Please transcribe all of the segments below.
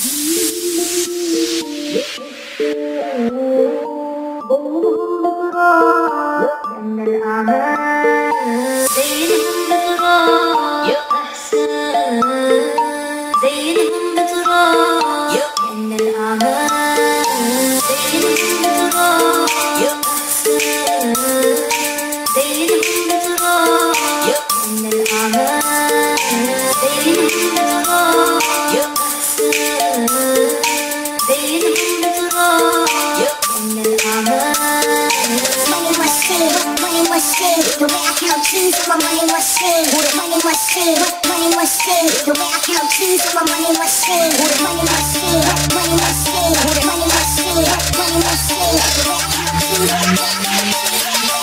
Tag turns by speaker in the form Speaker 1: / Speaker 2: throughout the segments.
Speaker 1: The way I count trees on my money machine. Money machine, money machine. The way I count trees on my money machine. Money machine, money machine. Money machine, money machine. The way I count trees on my money machine.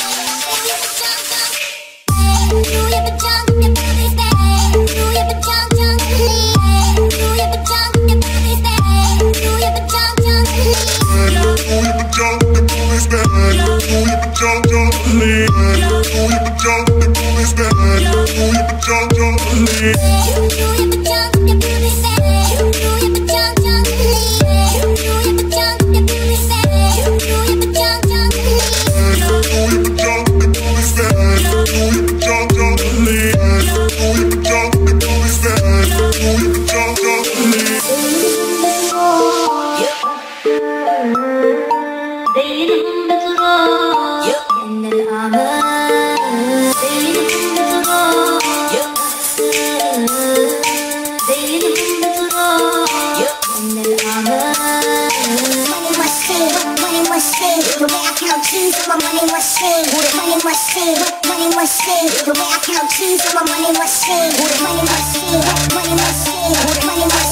Speaker 1: Do you ever jump the police bag? Do you ever jump the police? Do you ever jump the police bag? Do you ever jump the police? Do you ever jump the police bag? Do you ever jump the police? The way I count trees on my money machine. Money machine, money machine. The way I count trees on my money machine. Money machine, money machine. Money machine.